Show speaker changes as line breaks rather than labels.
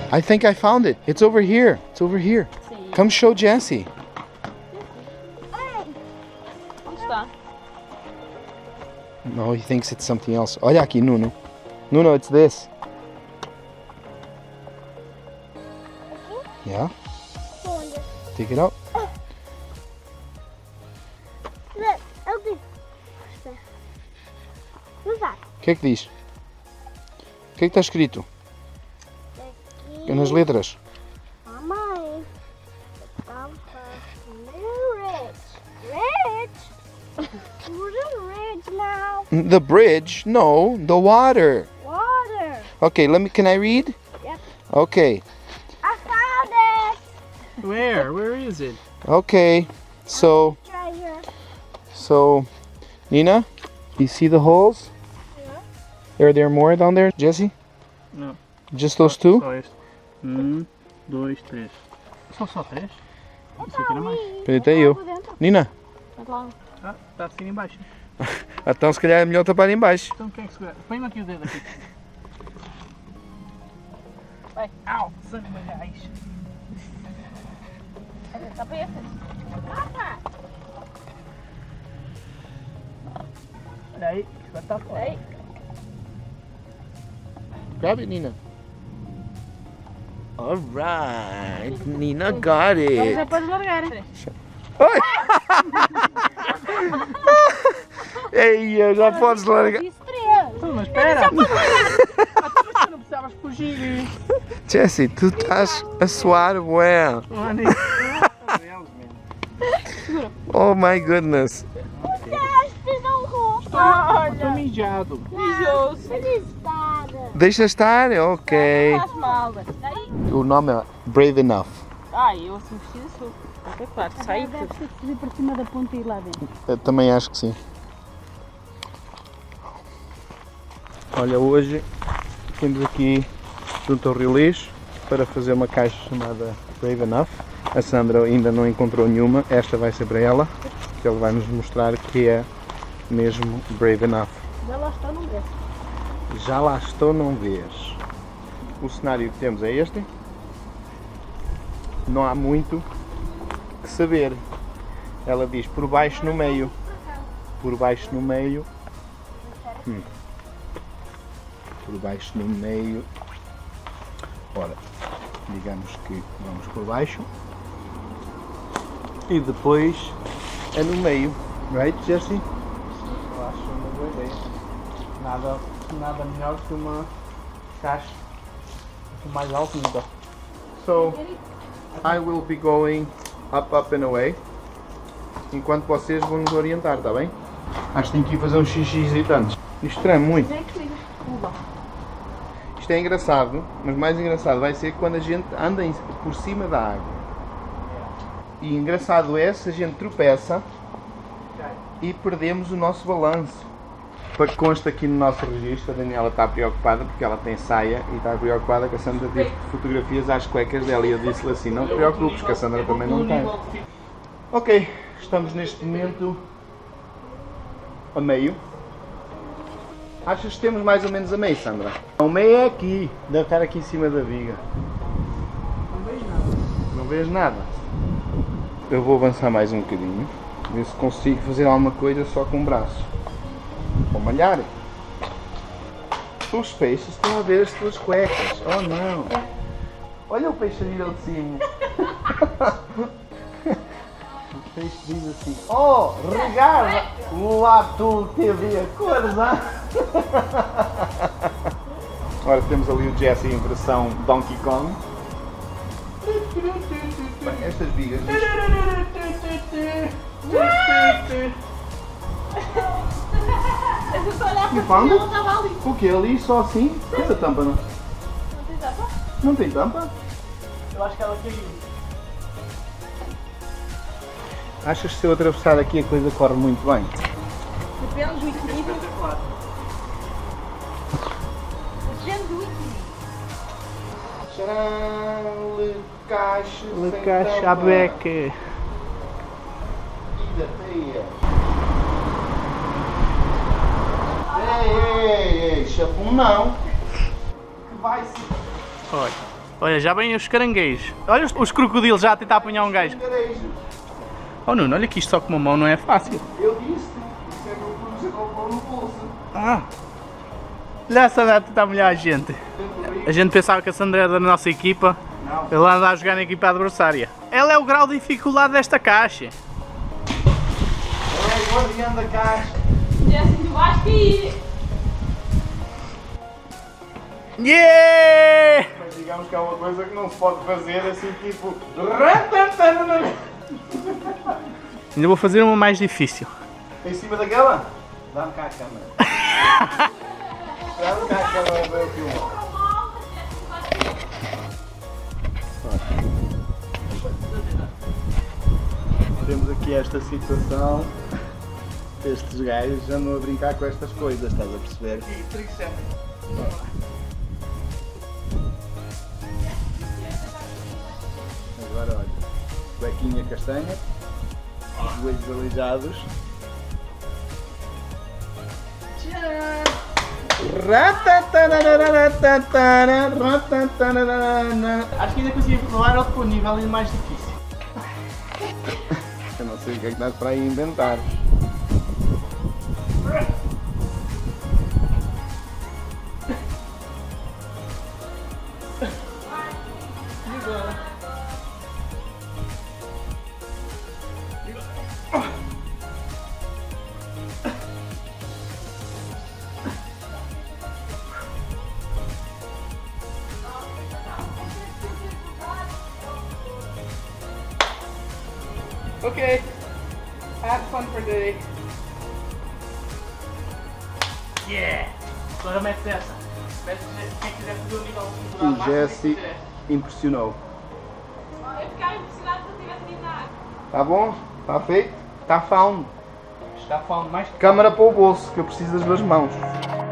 I think I found it. It's over here. It's over here.
Sim.
Come show Jesse.
Onde está?
No, he thinks it's something else. Olha aqui, Nuno. Nuno, it's this. Yeah? Take it out.
Look, open. What's that?
O que é que diz? O que é que está escrito? Nas letras.
Mamãe. Rich? We're rich now.
The bridge? No, the water.
Water.
Okay, can I read?
Yep.
Okay.
I found it.
Where? Where is it?
Okay. So,
Treasure.
Nina, you see the holes?
Yeah.
Are there more down there, Jesse?
No.
Just those two?
Só este. 1, 2, 3. São só 3? Isso aqui não é mais.
Até eu. Nina,
Vai lá.
Ah, está a seguir em baixo.
então se calhar é melhor tapar em baixo.
Então quem é que segura? Põe-me aqui o dedo aqui.
Vai.
Au! Sangue de gás.
Tá para esse.
Olha aí, isso vai estar fora.
Aí.
Grab it, Nina. Alright, Nina got it.
Já pode largar.
Ai! Ei, já podes largar.
Disse 3.
Então, mas espera! Tu não precisavas fugir!
Jesse, tu estás a suar well. Oh my goodness.
Estou mijado.
Mijou-se.
Deixa estar? Ok.
Não faz mal. Aí.
O nome é Brave Enough.
Ai, eu assim vestido sou. É claro, sai tudo.
Deve subir para cima da ponta e ir lá dentro.
Eu também acho que sim. Olha, hoje temos aqui junto ao Rio Lixo para fazer uma caixa chamada Brave Enough. A Sandra ainda não encontrou nenhuma, esta vai ser para ela, que ela vai nos mostrar que é mesmo Brave Enough.
Já lá está, não desce.
Já lá estou, não vês. O cenário que temos é este. Não há muito que saber. Ela diz por baixo no meio. Por baixo no meio. Por baixo no meio. Ora, digamos que vamos por baixo. E depois é no meio. Right, Jesse?
Eu acho uma boa ideia. Nada melhor que uma caixa mais alta ainda.
So, I will be going up and away. Enquanto vocês vão nos orientar, está bem? Acho que tenho que ir fazer uns xixis irritantes. Isto treme muito. Isto é engraçado, mas mais engraçado vai ser quando a gente anda por cima da água. E engraçado é se a gente tropeça e perdemos o nosso balanço. Para que conste aqui no nosso registro, a Daniela está preocupada porque ela tem saia e está preocupada que a Sandra teve fotografias às cuecas dela e eu disse-lhe assim, não te preocupes que a Sandra também não tem. Ok, estamos neste momento a meio. Achas que temos mais ou menos a meio, Sandra? O meio é aqui, deve estar aqui em cima da viga.
Não vejo nada.
Não vês nada? Eu vou avançar mais um bocadinho, ver se consigo fazer alguma coisa só com o braço. Vou malhar. Os peixes estão a ver as tuas cuecas. Oh não! Olha o peixe ali ao de cima. O peixe diz assim: oh, regava lá tu TV a cores, ah? Agora temos ali o Jesse em versão Donkey Kong. Bem, estas vigas.
Eu estou a olhar
You
para
found
cima e
it?
ela estava ali.
O que? Ali só assim? Essa tampa não?
Não tem tapa?
Não tem tampa?
Eu acho que ela caiu.
Achas que se eu atravessar aqui a coisa corre muito bem?
Depende do equilíbrio.
Espetacular.
Depende do equilíbrio.
Tcharam, le caixa
Le
sem
caixa
tampa.
à beca.
E da teia. Ei, chapum não. Que vai se...
Olha. Olha, já vêm os caranguejos. Olha os crocodilos já a tentar apanhar um gajo. Oh Nuno, olha que isto só com uma mão não é fácil.
Eu disse, isso é que eu pus a GoPro no bolso.
Ah! Olha essa a tentar molhar a gente. A gente pensava que a Sandra era da nossa equipa.
Não.
Ele anda a jogar na equipa adversária. Ela é o grau de dificuldade desta caixa.
Ela é o guardião da caixa.
Jesse, tu vais cair.
Yeah!
Mas digamos que é uma coisa que não se pode fazer assim tipo...
Ainda vou fazer uma mais difícil.
Em cima daquela? Dá-me cá a câmera. Dá-me cá a câmera para eu filmar. Temos aqui esta situação. Estes gajos andam a brincar com estas coisas, estás a perceber? Agora olha, cuequinha castanha, joelhos aleijados.
Acho que ainda consigo provar outro nível ainda mais difícil.
Eu não sei o que é que dá para aí inventar.
Ok, have fun for the day. Yeah! Agora mete essa. Mete quem quiser fazer o nível de
O Jesse impressionou.
Eu ficava impressionado se eu tivesse ido na água.
Tá bom? Tá feito? Tá found.
Está falando mais.
Câmara para o bolso, que eu preciso das duas mãos.